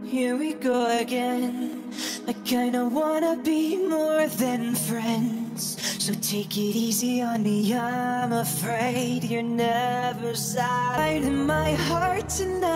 Here we go again. I kinda wanna be more than friends, so take it easy on me. I'm afraid you're never side in my heart tonight.